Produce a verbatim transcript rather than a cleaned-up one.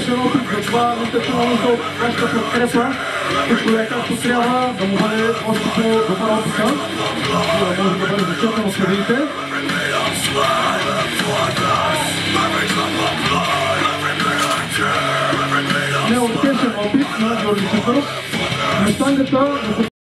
успешен опит, затова мисля, че много вашата подкрепа, като е както трябва да му бъде още по-добър опита, за да може да бъде зачетен от съдиите. Неуспешен опит на Георги Чукаров. На штангата